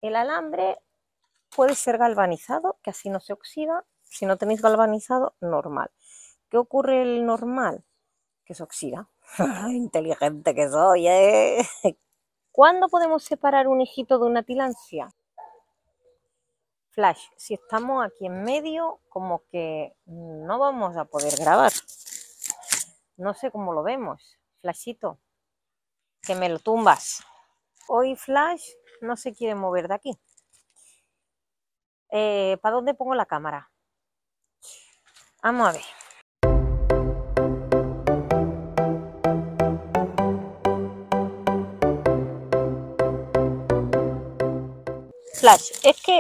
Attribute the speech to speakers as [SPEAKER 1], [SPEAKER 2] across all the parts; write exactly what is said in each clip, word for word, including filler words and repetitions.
[SPEAKER 1] el alambre puede ser galvanizado, que así no se oxida. Si no tenéis galvanizado, normal. ¿Qué ocurre el normal? Que se oxida. Inteligente que soy, ¿eh? ¿Cuándo podemos separar un hijito de una tilancia? Flash, si estamos aquí en medio, como que no vamos a poder grabar. No sé cómo lo vemos. Flashito, que me lo tumbas. Hoy Flash no se quiere mover de aquí. Eh, ¿Para dónde pongo la cámara? Vamos a ver. Flash, es que,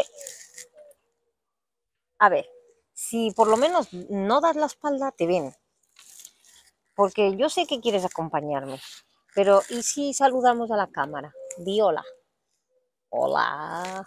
[SPEAKER 1] a ver, si por lo menos no das la espalda, te ven. Porque yo sé que quieres acompañarme, pero ¿y si saludamos a la cámara? Di hola. Hola.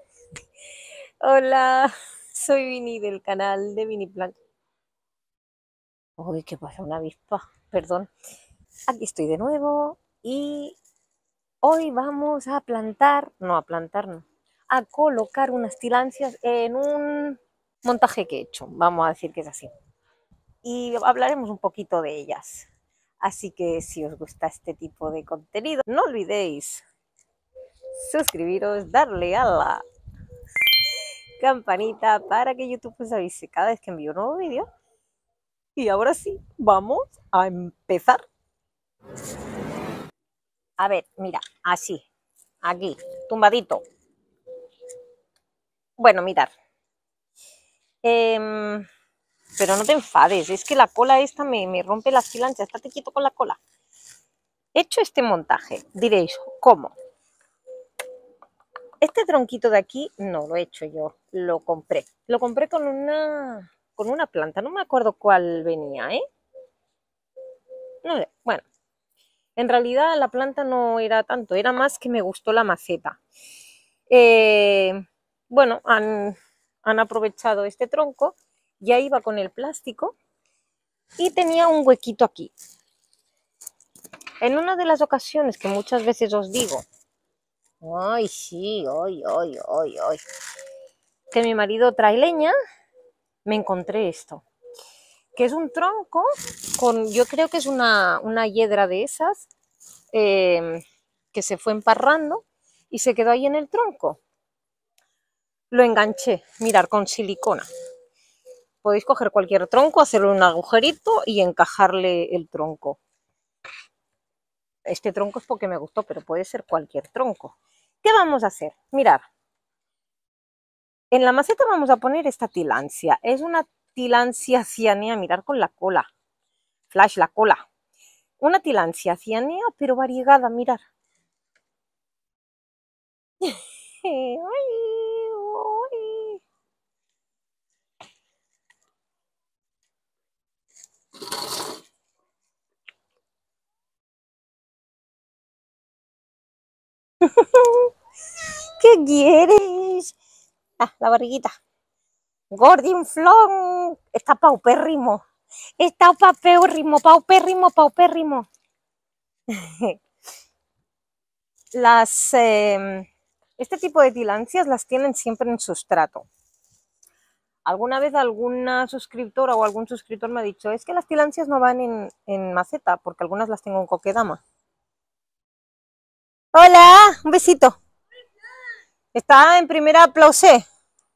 [SPEAKER 1] Hola, soy Vini del canal de Vini Plan. Uy, ¿qué pasa? Una avispa, perdón. Aquí estoy de nuevo y hoy vamos a plantar, no a plantar, no, a colocar unas tilancias en un montaje que he hecho, vamos a decir que es así. Y hablaremos un poquito de ellas. Así que si os gusta este tipo de contenido, no olvidéis suscribiros, darle a la campanita para que YouTube os avise cada vez que envío un nuevo vídeo. Y ahora sí, vamos a empezar. A ver, mira, así, aquí, tumbadito. Bueno, mirad. Eh, pero no te enfades, es que la cola esta me, me rompe las tilancias. Estate quieto con la cola. He hecho este montaje. Diréis, ¿cómo? Este tronquito de aquí no lo he hecho yo, lo compré. Lo compré con una, con una planta, no me acuerdo cuál venía, ¿eh? No sé, bueno. En realidad la planta no era tanto, era más que me gustó la maceta. Eh, bueno, han, han aprovechado este tronco, ya iba con el plástico y tenía un huequito aquí. En una de las ocasiones que muchas veces os digo, ay, sí, ay, ay, ay, ay, que mi marido trae leña, me encontré esto, que es un tronco con, yo creo que es una, una hiedra de esas, eh, que se fue emparrando y se quedó ahí en el tronco. Lo enganché, mirar, con silicona. Podéis coger cualquier tronco, hacerle un agujerito y encajarle el tronco. Este tronco es porque me gustó, pero puede ser cualquier tronco. ¿Qué vamos a hacer? Mirad. En la maceta vamos a poner esta tilancia. Es una tilancia cianea, mirar con la cola. Flash, la cola. Una tilancia cianea, pero variegada, mirar. ¡Ay! ¡Ay! ¿Qué quieres? Ah, la barriguita. Gordinflón. Está paupérrimo. Está paupérrimo, paupérrimo, paupérrimo. Las, eh, este tipo de tilancias las tienen siempre en sustrato. Alguna vez alguna suscriptora o algún suscriptor me ha dicho, es que las tilancias no van en, en maceta, porque algunas las tengo en coquedama. Hola, un besito. Está en primera aplauso.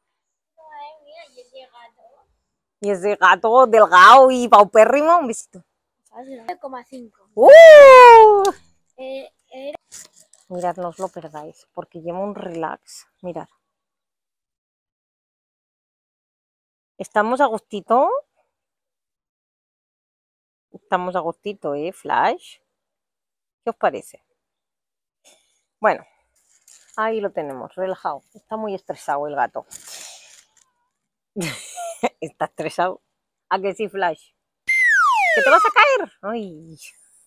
[SPEAKER 1] Y es de gato delgado y paupérrimo, un besito.
[SPEAKER 2] nueve coma cinco.
[SPEAKER 1] ¡Uh!
[SPEAKER 2] Eh, era...
[SPEAKER 1] Mirad, no os lo perdáis, porque lleva un relax. Mirad. ¿Estamos a gustito? Estamos a gustito, ¿eh, Flash? ¿Qué os parece? Bueno, ahí lo tenemos, relajado. Está muy estresado el gato. Está estresado. ¿A que sí, Flash? ¿Que te vas a caer? Ay.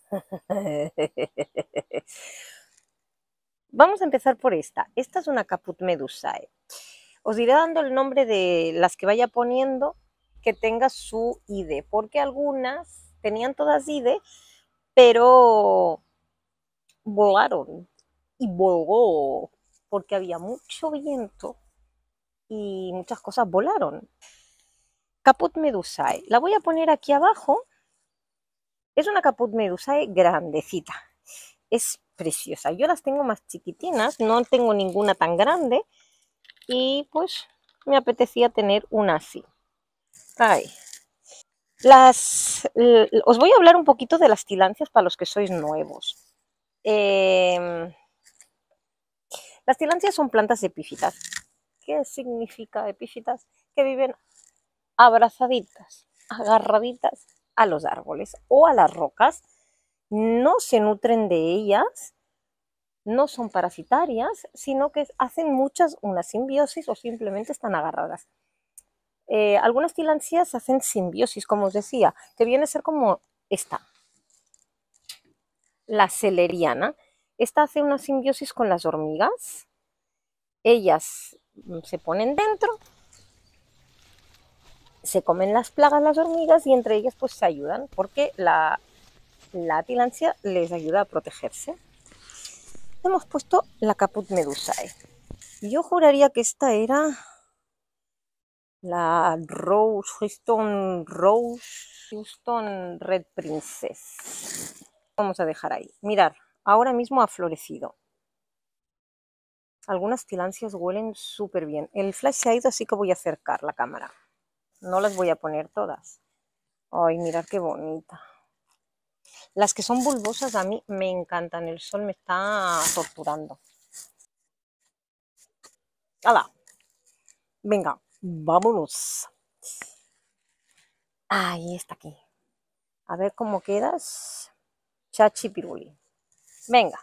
[SPEAKER 1] Vamos a empezar por esta. Esta es una Caput Medusae. Os iré dando el nombre de las que vaya poniendo que tenga su I D, porque algunas tenían todas I D, pero volaron y voló. porque había mucho viento y muchas cosas volaron. Caput medusae. La voy a poner aquí abajo. Es una caput medusae grandecita. Es preciosa. Yo las tengo más chiquitinas, no tengo ninguna tan grande y pues me apetecía tener una así. Ay. Las, os voy a hablar un poquito de las tilancias para los que sois nuevos. Eh, las tilancias son plantas epífitas. ¿Qué significa epífitas? Que viven abrazaditas, agarraditas a los árboles o a las rocas. No se nutren de ellas, no son parasitarias, sino que hacen muchas una simbiosis o simplemente están agarradas. Eh, algunas tilancias hacen simbiosis, como os decía, que viene a ser como esta, la celeriana. Esta hace una simbiosis con las hormigas. Ellas se ponen dentro, se comen las plagas las hormigas y entre ellas pues se ayudan porque la, la tilancia les ayuda a protegerse. Hemos puesto la caput medusae. Yo juraría que esta era la Rose, Houston Rose, Houston Red Princess. Vamos a dejar ahí. Mirad, ahora mismo ha florecido. Algunas tilancias huelen súper bien. El flash se ha ido, así que voy a acercar la cámara. No las voy a poner todas. Ay, mirad qué bonita. Las que son bulbosas a mí me encantan. El sol me está torturando. ¡Hala! Venga, vámonos. Ahí está aquí. A ver cómo quedas. Chachi piruli. Venga.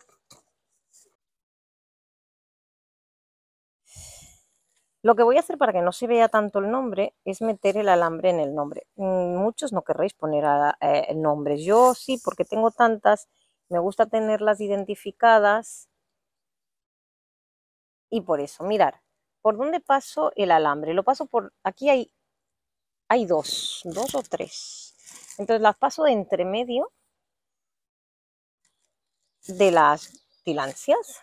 [SPEAKER 1] Lo que voy a hacer para que no se vea tanto el nombre es meter el alambre en el nombre. Muchos no querréis poner eh, nombres. Yo sí, porque tengo tantas. Me gusta tenerlas identificadas. Y por eso, mirar, ¿por dónde paso el alambre? Lo paso por... Aquí hay, hay dos, dos o tres. Entonces las paso de entre medio de las tilancias.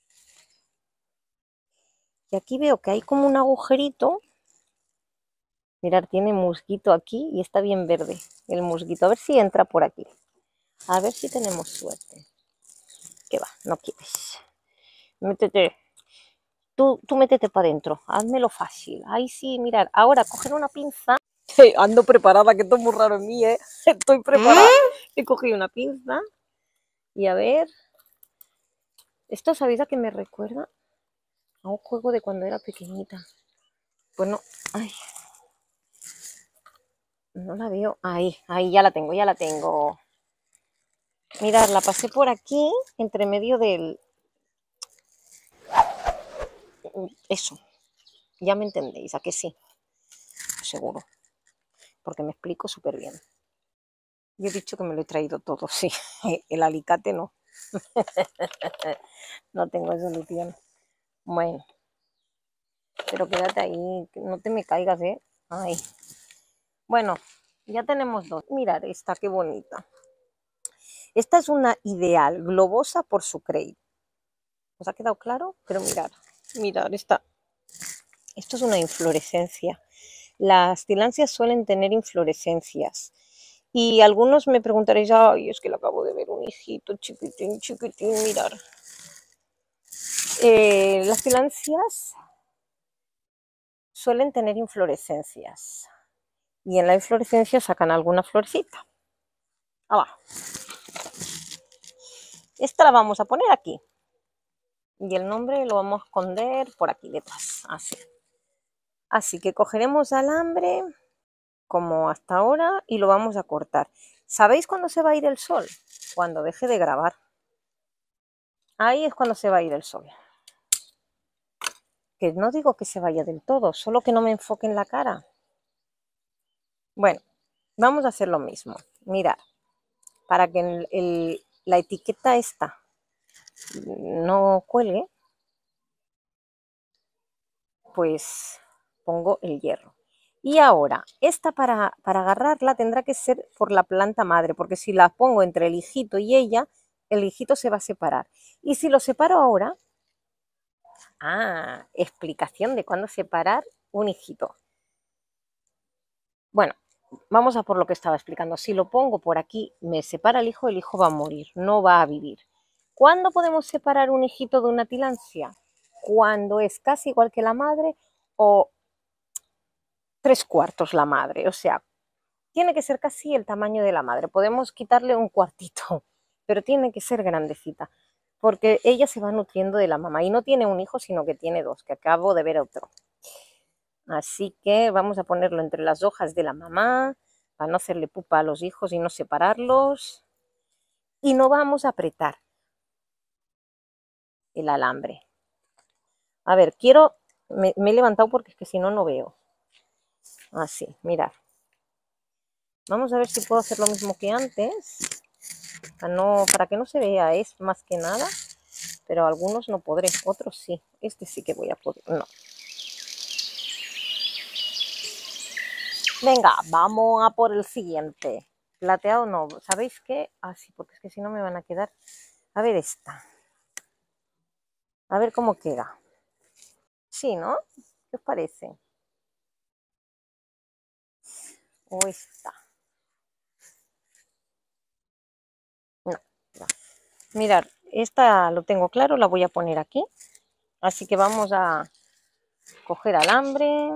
[SPEAKER 1] Y aquí veo que hay como un agujerito. Mirad, tiene musguito aquí y está bien verde el musguito. A ver si entra por aquí. A ver si tenemos suerte. ¿Qué va? No quieres. Métete. Tú, tú métete para adentro. Házmelo fácil. Ahí sí, mirad. Ahora coger una pinza. Ando preparada, que esto es muy raro en mí, ¿eh? Estoy preparada. He cogido una pinza. Y a ver. ¿Esto sabéis a qué me recuerda? A un juego de cuando era pequeñita. Pues no. Ay. No la veo. Ahí, ahí, ya la tengo, ya la tengo. Mirad, la pasé por aquí, entre medio del... Eso. Ya me entendéis, ¿a que sí? Seguro. Porque me explico súper bien. Yo he dicho que me lo he traído todo, sí. El alicate no. No tengo solución. Bueno. Pero quédate ahí, que no te me caigas, ¿eh? Ay. Bueno, ya tenemos dos. Mirad esta, qué bonita. Esta es una ideal, globosa por su crey. ¿Os ha quedado claro? Pero mirad, mirad, esta. Esto es una inflorescencia. Las tilancias suelen tener inflorescencias. Y algunos me preguntaréis, ay, es que le acabo de ver un hijito chiquitín, chiquitín, mirar. Eh, las tilancias suelen tener inflorescencias. Y en la inflorescencia sacan alguna florecita. Ah, va. Esta la vamos a poner aquí. Y el nombre lo vamos a esconder por aquí detrás. Así. Así que cogeremos alambre como hasta ahora y lo vamos a cortar. ¿Sabéis cuándo se va a ir el sol? Cuando deje de grabar. Ahí es cuando se va a ir el sol. Que no digo que se vaya del todo, solo que no me enfoque en la cara. Bueno, vamos a hacer lo mismo. Mirad, para que el, el, la etiqueta esta no cuelgue, pues pongo el hierro. Y ahora, esta para, para agarrarla tendrá que ser por la planta madre, porque si la pongo entre el hijito y ella, el hijito se va a separar. Y si lo separo ahora, Ah, explicación de cuándo separar un hijito. Bueno, vamos a por lo que estaba explicando. Si lo pongo por aquí, me separa el hijo, el hijo va a morir, no va a vivir. ¿Cuándo podemos separar un hijito de una tilancia? Cuando es casi igual que la madre o tres cuartos la madre. O sea, tiene que ser casi el tamaño de la madre. Podemos quitarle un cuartito, pero tiene que ser grandecita, porque ella se va nutriendo de la mamá y no tiene un hijo, sino que tiene dos, que acabo de ver otro. Así que vamos a ponerlo entre las hojas de la mamá para no hacerle pupa a los hijos y no separarlos. Y no vamos a apretar el alambre. A ver, quiero... Me, me he levantado porque es que si no, no veo. Así, mirad. Vamos a ver si puedo hacer lo mismo que antes. Para, no, para que no se vea, es más que nada. Pero algunos no podré, otros sí. Este sí que voy a poder. No. Venga, vamos a por el siguiente. Plateado no, ¿sabéis qué? Ah, sí, porque es que si no me van a quedar... A ver esta. A ver cómo queda. Sí, ¿no? ¿Qué os parece? O esta. No, no. Mirad, esta lo tengo claro, la voy a poner aquí. Así que vamos a coger alambre,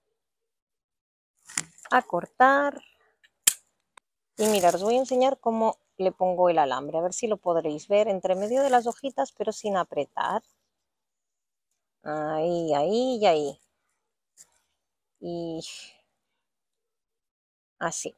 [SPEAKER 1] a cortar. Y mirad, os voy a enseñar cómo le pongo el alambre. A ver si lo podréis ver entre medio de las hojitas, pero sin apretar. Ahí, ahí y ahí. Y así.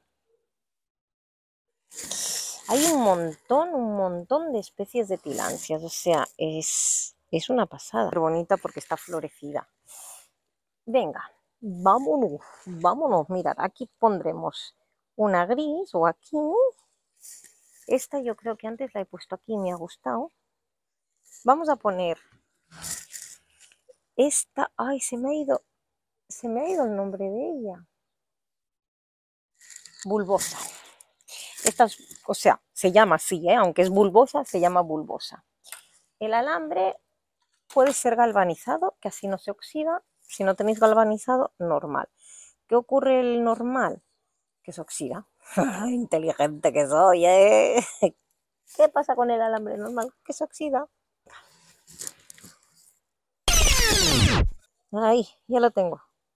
[SPEAKER 1] Hay un montón, un montón de especies de tilancias. O sea, es, es una pasada. Pero bonita porque está florecida. Venga, vámonos, vámonos. Mirad, aquí pondremos una gris o aquí. Esta yo creo que antes la he puesto aquí, me ha gustado. Vamos a poner esta. Ay, se me ha ido, se me ha ido el nombre de ella. Bulbosa. Esta es, o sea, se llama así, ¿eh? Aunque es bulbosa, se llama bulbosa. El alambre puede ser galvanizado, que así no se oxida. Si no tenéis galvanizado, normal. ¿Qué ocurre el normal? Que se oxida. Inteligente que soy, ¿eh? ¿Qué pasa con el alambre normal? Que se oxida. Ahí, ya lo tengo.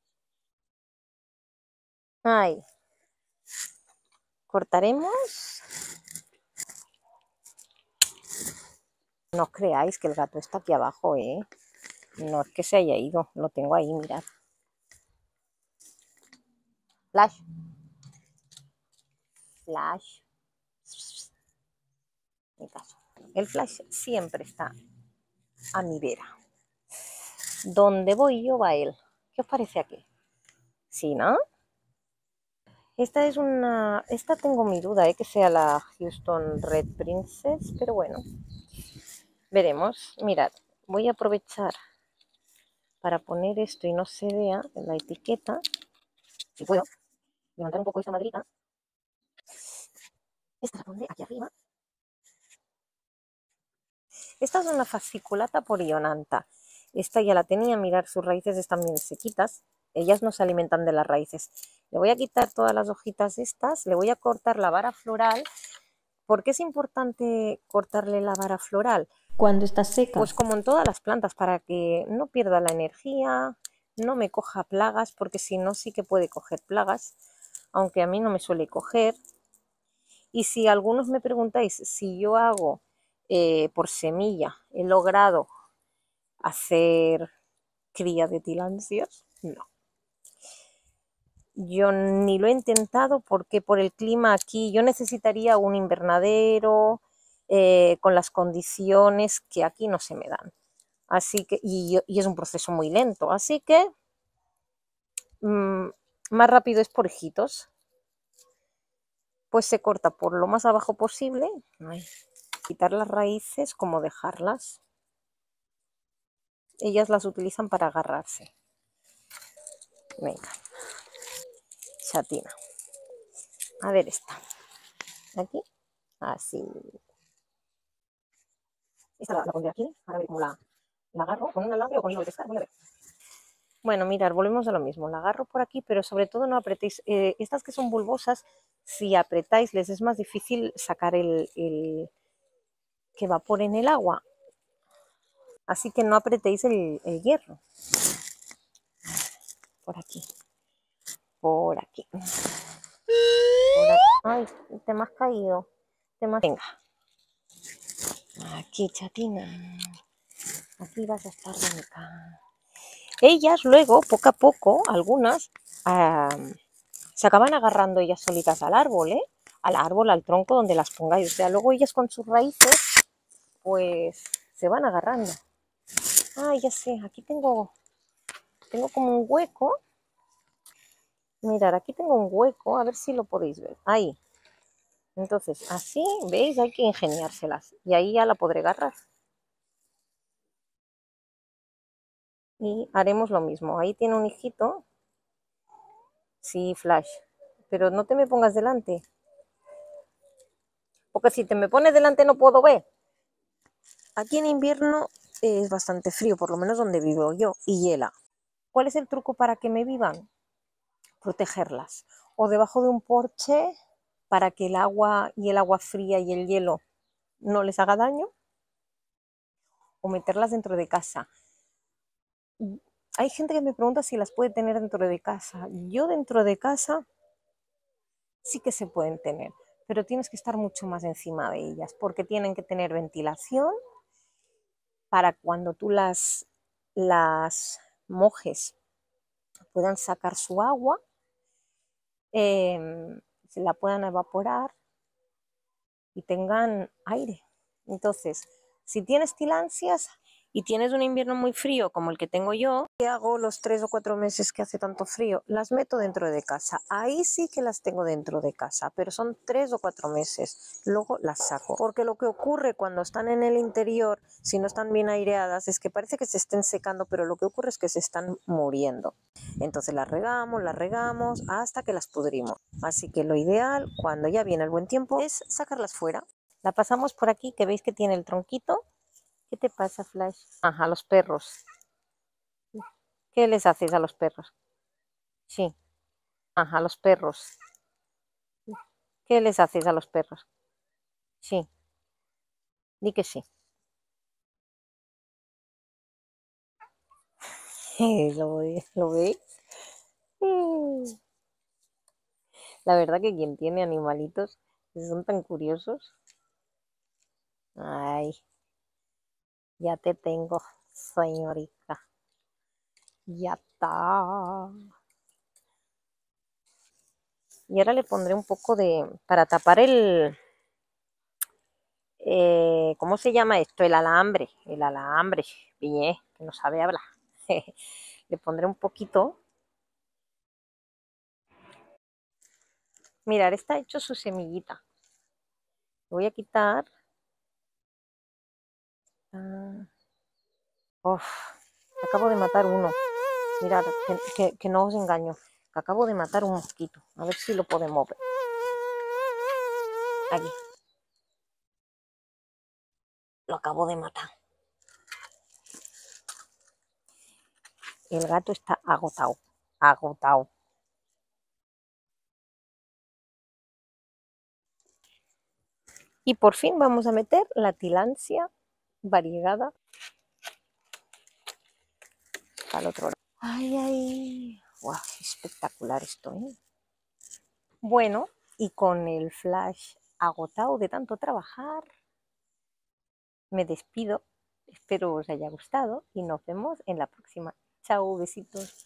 [SPEAKER 1] Ahí. Cortaremos. No os creáis que el gato está aquí abajo, ¿eh? No es que se haya ido, lo tengo ahí, mirad. Flash. Flash. Mi caso. El flash siempre está a mi vera. Donde voy yo va él. ¿Qué os parece aquí? ¿Sí, no? Esta es una... Esta tengo mi duda, ¿eh? Que sea la Houston Red Princess, pero bueno. Veremos. Mirad, voy a aprovechar para poner esto y no se vea en la etiqueta. Si puedo levantar un poco esta maderita. Esta la pondré aquí arriba. Esta es una fasciculata porionanta. Esta ya la tenía, mirar, sus raíces están bien sequitas. Ellas no se alimentan de las raíces. Le voy a quitar todas las hojitas estas, le voy a cortar la vara floral. ¿Por qué es importante cortarle la vara floral?
[SPEAKER 3] Cuando está seca.
[SPEAKER 1] Pues como en todas las plantas, para que no pierda la energía, no me coja plagas, porque si no sí que puede coger plagas, aunque a mí no me suele coger. Y si algunos me preguntáis si yo hago eh, por semilla, he logrado hacer cría de tilancias, no. Yo ni lo he intentado porque por el clima aquí yo necesitaría un invernadero eh, con las condiciones que aquí no se me dan. Así que, y, y es un proceso muy lento, así que mmm, más rápido es por hijitos. Pues se corta por lo más abajo posible. Ay, quitar las raíces como dejarlas. Ellas las utilizan para agarrarse. Venga. Chatina. A ver esta. Aquí. Así. Esta la, la pondré aquí. Ahora ver cómo la, La agarro con un alambre o con hilo de pescar, voy a ver. Bueno, mirad, volvemos a lo mismo. La agarro por aquí, pero sobre todo no apretéis. Eh, estas que son bulbosas, si apretáis, les es más difícil sacar el, el que evapore en el agua. Así que no apretéis el, el hierro. Por aquí. Por aquí. Por aquí. Ay, te me has caído. Te me has... Venga. Aquí, chatina. Aquí vas a estar bonita. Ellas luego, poco a poco, algunas, eh, se acaban agarrando ellas solitas al árbol, ¿eh? Al árbol, al tronco, donde las pongáis. O sea, luego ellas con sus raíces, pues, se van agarrando. Ah, ya sé, aquí tengo, tengo como un hueco. Mirad, aquí tengo un hueco, a ver si lo podéis ver. Ahí. Entonces, así, ¿veis? Hay que ingeniárselas. Y ahí ya la podré agarrar. Y haremos lo mismo. Ahí tiene un hijito. Sí, Flash. Pero no te me pongas delante. Porque si te me pones delante no puedo ver. Aquí en invierno es bastante frío, por lo menos donde vivo yo, y hiela. ¿Cuál es el truco para que me vivan? Protegerlas. O debajo de un porche para que el agua y el agua fría y el hielo no les haga daño. O meterlas dentro de casa. Hay gente que me pregunta si las puede tener dentro de casa. Yo dentro de casa sí que se pueden tener, pero tienes que estar mucho más encima de ellas porque tienen que tener ventilación para cuando tú las, las mojes puedan sacar su agua, eh, se la puedan evaporar y tengan aire. Entonces, si tienes tilancias y tienes un invierno muy frío como el que tengo yo, ¿qué hago los tres o cuatro meses que hace tanto frío? Las meto dentro de casa. Ahí sí que las tengo dentro de casa, pero son tres o cuatro meses. Luego las saco. Porque lo que ocurre cuando están en el interior, si no están bien aireadas, es que parece que se estén secando, pero lo que ocurre es que se están muriendo. Entonces las regamos, las regamos hasta que las pudrimos. Así que lo ideal, cuando ya viene el buen tiempo, es sacarlas fuera. La pasamos por aquí, que veis que tiene el tronquito. ¿Qué te pasa, Flash? Ajá, a los perros. ¿Qué les haces a los perros? Sí. Ajá, a los perros. ¿Qué les haces a los perros? Sí. Di que sí. ¿Lo, ¿Lo veis? La verdad que quien tiene animalitos son tan curiosos. Ay, ya te tengo, señorita. Ya está. Y ahora le pondré un poco de... para tapar el... Eh, ¿cómo se llama esto? El alambre. El alambre. Bien, que no sabe hablar. Le pondré un poquito. Mirad, está hecho su semillita. Lo voy a quitar. Ah. Uf, acabo de matar uno. Mirad, que, que, que no os engaño. Que acabo de matar un mosquito. A ver si lo podemos ver. Aquí. Lo acabo de matar. El gato está agotado. Agotado. Y por fin vamos a meter la tilancia variegada al otro lado. Ay, ay. Wow, espectacular esto, ¿eh? Bueno, y con el Flash agotado de tanto trabajar, me despido. Espero os haya gustado y nos vemos en la próxima. Chao, besitos.